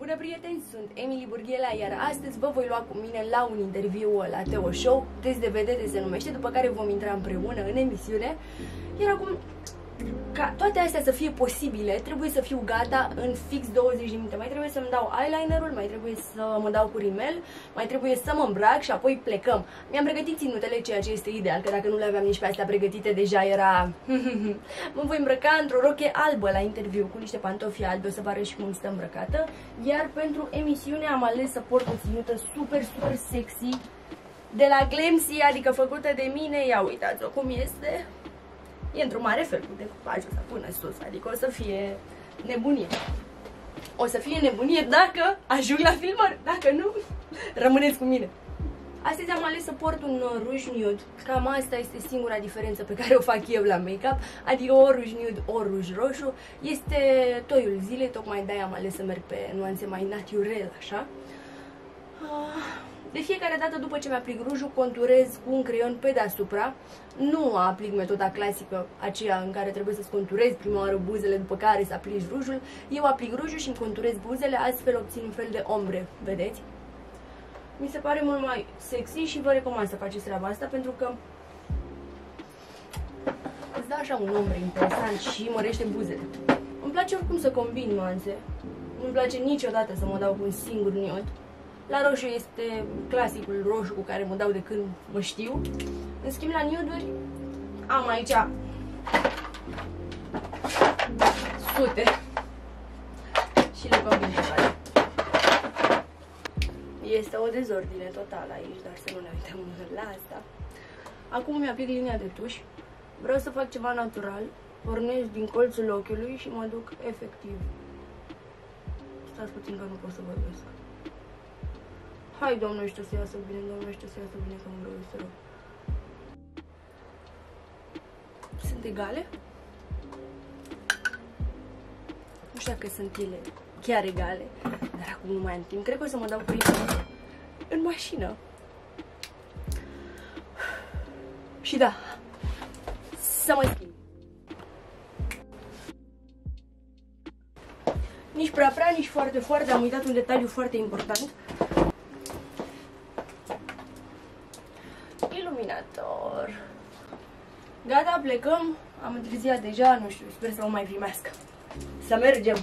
Bună prieteni, sunt Emily Burghela, iar astăzi vă voi lua cu mine la un interviu la Teo Show, Test de vedete se numește, după care vom intra împreună în emisiune. Iar acum, ca toate astea să fie posibile, trebuie să fiu gata în fix 20 de minute. Mai trebuie să-mi dau eyelinerul, mai trebuie să mă dau cu rimel, mai trebuie să mă îmbrac și apoi plecăm. Mi-am pregătit ținutele, ceea ce este ideal, că dacă nu le aveam nici pe astea pregătite, deja era... Mă voi îmbrăca într-o roche albă la interviu, cu niște pantofi albi, o să vă arăt și cum stă îmbrăcată. Iar pentru emisiune am ales să port o ținută super sexy de la Glamsy, adică făcută de mine. Ia uitați-o cum este. E într-un mare fel cu decupajul ăsta până sus, adică o să fie nebunie. O să fie nebunie dacă ajung la filmări, dacă nu, rămâneți cu mine. Astăzi am ales să port un ruj nude, cam asta este singura diferență pe care o fac eu la make-up, adică o ruj nude, o ruj roșu. Este toiul zilei, tocmai de-aia am ales să merg pe nuanțe mai naturel, așa. De fiecare dată după ce mi-aplic rujul, conturez cu un creion pe deasupra. Nu aplic metoda clasică, aceea în care trebuie să-ți conturezi prima oară buzele, după care să aplici rujul. Eu aplic rujul și îmi conturez buzele, astfel obțin un fel de ombre, vedeți? Mi se pare mult mai sexy și vă recomand să faceți treaba asta, pentru că îți dă așa un ombre interesant și mărește buzele. Îmi place oricum să combin nuanțe. Nu-mi place niciodată să mă dau cu un singur nude. La roșu este clasicul roșu cu care mă dau de când mă știu. În schimb, la nude-uri am aici sute și le combin pe toate. Este o dezordine totală aici, dar să nu ne uităm la asta. Acum mi-aplic linia de tuș. Vreau să fac ceva natural. Pornesc din colțul ochiului și mă duc efectiv. Stați puțin că nu pot să vorbesc. Hai, domnește să iasă bine, domnește să iasă bine, că mă rău, să rău. Sunt egale? Nu știu dacă sunt ele chiar egale, dar acum nu mai am timp. Cred că o să mă dau prima în mașină. Și da, să mă schimb. Nici prea, nici foarte, am uitat un detaliu foarte important. Iluminator. Gata, plecăm. Am întârziat deja, nu știu, sper să mă mai primească. Să mergem.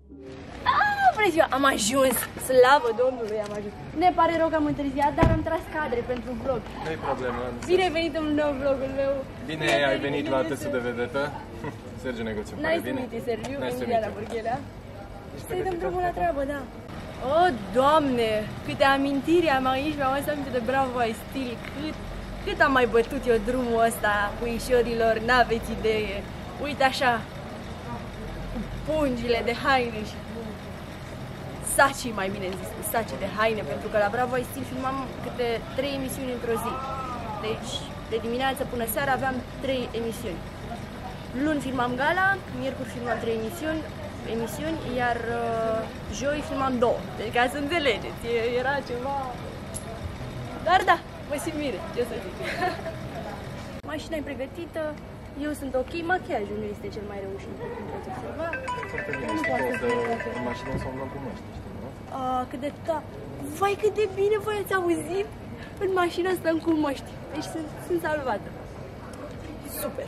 Am ajuns, slavă Domnului, am ajuns. Ne pare rău că am întârziat, dar am tras cadre pentru vlog. Nu-i problemă. Bine ai venit în nou vlogul meu. Bine ai venit la testul de vedetă. Sergiu Negoțiu, pare bine. Nice to meet you, Sergiu, Emiliana Burghela. Să-i dăm drumul la treabă, da. Oh, Doamne, câte amintiri am aici, mi-am adus aminte de Bravo I Still. Cât am mai bătut eu drumul ăsta, puișorilor, n-aveți idee. Uite așa, cu pungile de haine și cu sacii, mai bine zis, cu sacii de haine, pentru că la Bravo I Still filmam câte 3 emisiuni într-o zi. Deci, de dimineață până seara aveam 3 emisiuni. Luni filmam gala, miercuri filmam 3 emisiuni, iar joi filmam 2. Deci ca să înțelegeți, era ceva... Dar da, mă simt bine, ce să zic. Mașina e pregătită, eu sunt ok, machiajul nu este cel mai reușit, cum poți observa. Foarte bine, știi că în mașină o să umblăm cu măști, știi, nu? Cât de vai, cât de bine voi ați auzit? În mașină stăm cu măști, deci sunt salvată. Super.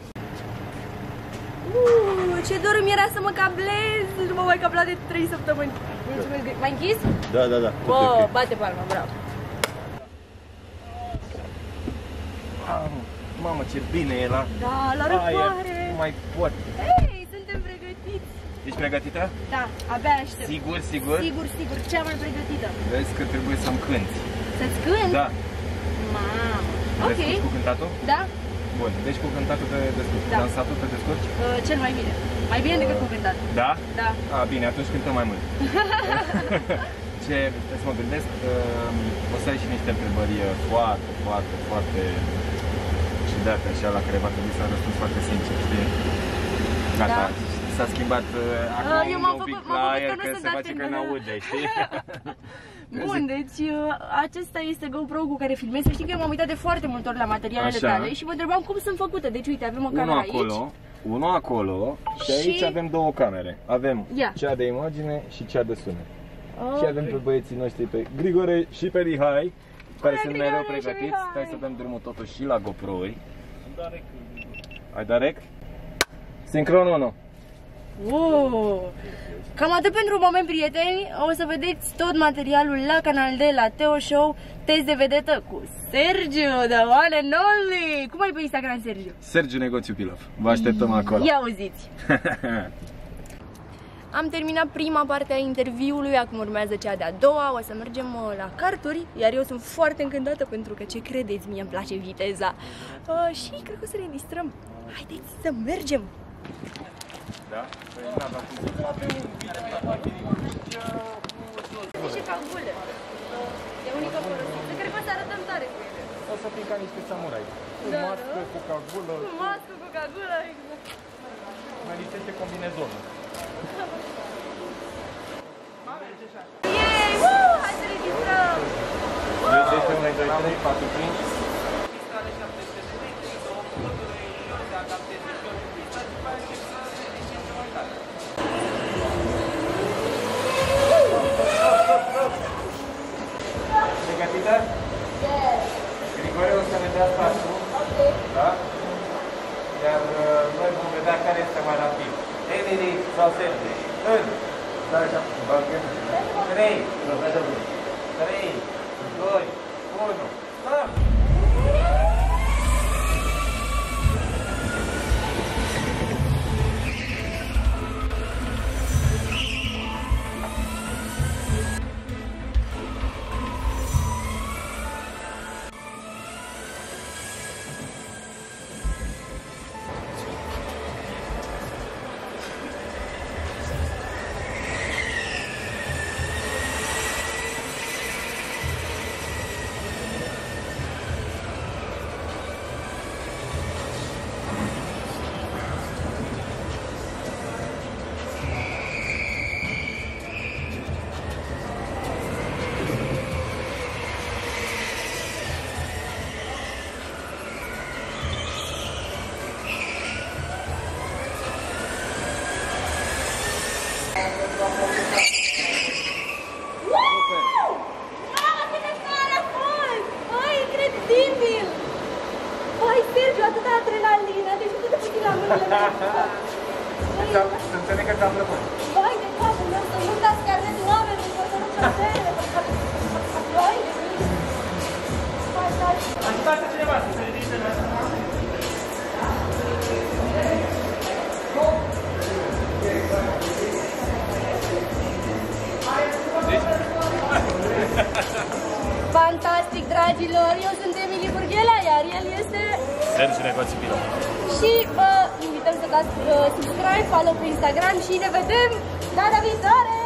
Ce dor mi era să mă cablez, nu mă mai cabla de 3 săptămâni. Mulțumesc. M-ai închis? Da. Bate palma, bravo. Mamă, ce bine era. Da, la răcoare. Nu mai pot. Hei, suntem pregătiți. Ești pregătită? Da, abia aștept. Sigur? Sigur, cea mai pregătită. Vezi că trebuie să-mi cânti. Să-ți cânti? Da. Mamă, ok. Descurci cu cântatul? Da. Bun, deci cu cântatul te descurci. Da. Dansatul te descurci? Cel mai bine. Mai bine decât cu cântatul. Da? Da. Bine, atunci cântăm mai mult. Ce să mă gândesc, o să ai și niște întrebări foarte ciudate, așa, la care va trebui să răspuns foarte sincer, știi? Gata, da. S-a schimbat acum un pic la aer, că se face că n-aude, știi? Bun, deci acesta este GoPro cu care filmez. Să știi că m-am uitat de foarte multe ori la materialele tale și mă întrebam cum sunt făcute. Deci uite, avem o cameră aici. Unul acolo și aici avem două camere. Avem cea de imagine și cea de sunet. Și avem pe băieții noștri, pe Grigore și pe Mihai, care sunt mereu pregătiți. Stai să dăm drumul totuși și la GoPro-uri. Ai dat rec? Sincron 1. Cam atât pentru moment, prieteni. O să vedeți tot materialul la canal de la Teo Show. Test de vedetă cu Sergiu, the one and only. Cum ai pe Instagram, Sergiu? Sergiu Negoțiu Pilaf. Vă așteptăm acolo. Ia auziți. Am terminat prima parte a interviului, acum urmează cea de-a doua, o să mergem la karturi, iar eu sunt foarte încântată pentru că, ce credeți, mie îmi place viteza și cred că o să ne distrăm. Haideți să mergem! Da? Și ca gulă. E unica folosită. Cred că o să arătăm tare cu ele. O să fim ca niște samurai. Cu mască, cu cagulă. Cu mască, cu cagulă, exact. Mai lipsește combinezonul. Yay! Woo! Hai să ne distrăm! 1, 2, 3, 4, 5. Pregătită? Yes! Grigore o să ne dea startul. Ok. Da? Iar noi vom vedea care este mai rapid. Emily sau Sergiu. În 3, 2, 1, stop! Atâta adrenalină, deci nu te puțin la mâinile. Să înțeleg că ți-am plăcut. Vai de capul meu, să nu dați carnetul oamenii, să nu plătere. Vai de mine. Ajutați cineva să se ridice la asta. Fantastic, dragilor! Eu sunt Emily Burghela, iar el este Sergiu Negoțiu Pilaf. și vă invităm să dați subscribe, follow pe Instagram și ne vedem data viitoare!